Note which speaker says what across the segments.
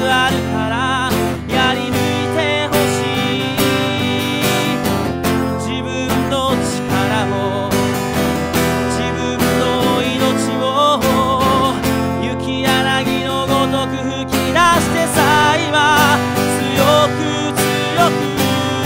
Speaker 1: あるからやり抜いてほしい。自分の力を自分の命を雪柳のごとく吹き出してさ、今強く強く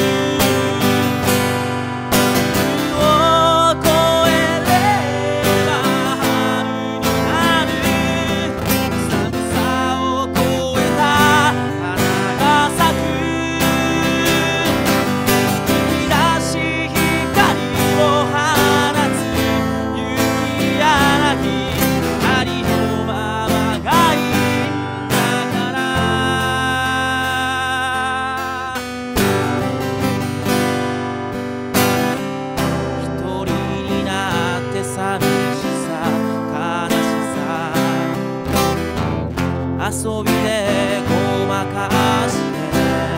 Speaker 1: 遊びでごまかして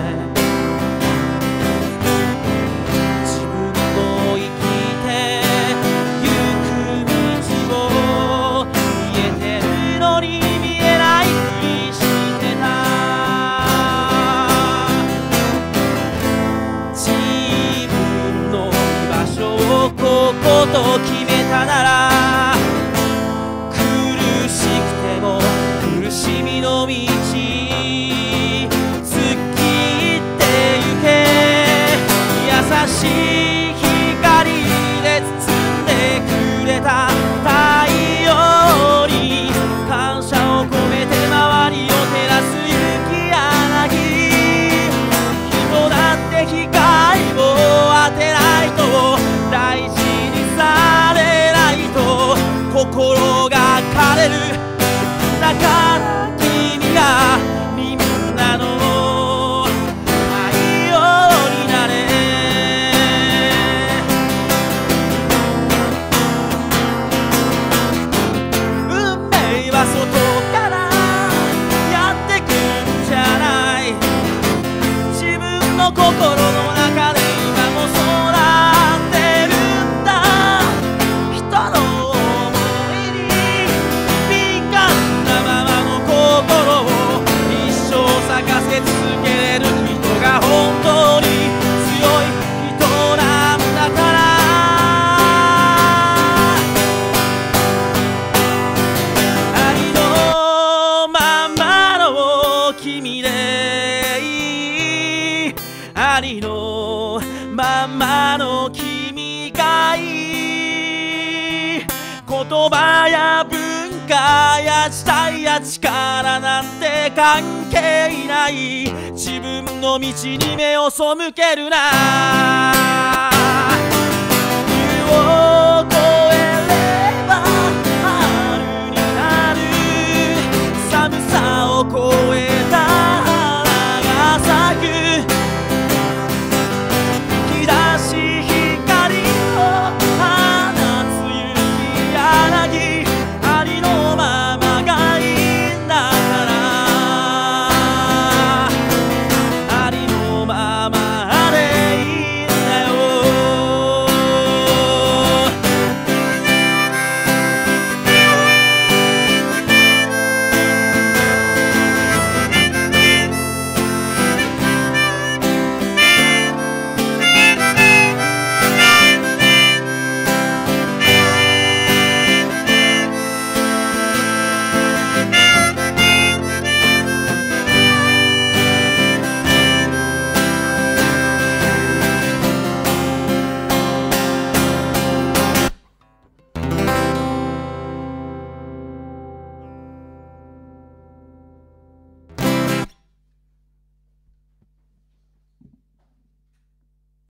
Speaker 1: 自分も生きてゆく道を見えてるのに見えないふりしてた。自分の居場所をここと決めたなら苦しくても苦しみの道突きってゆけ。優しい光で包んでくれた太陽に感謝を込めて周りを照らす雪柳。人だって光を当てないと大事にされないと心が枯れる。だから君がみんなの太陽になれ。運命は外からやってくんじゃない。自分の心の中で今もそうなってるんだ。人の想いに敏感なままの心を一生咲かせ続けれる人が本当に強い人なんだから。ありのままの君でいい。ありのままの君がいい。言葉や文化や時代や力なんて関係ない。自分の道に目を背けるな。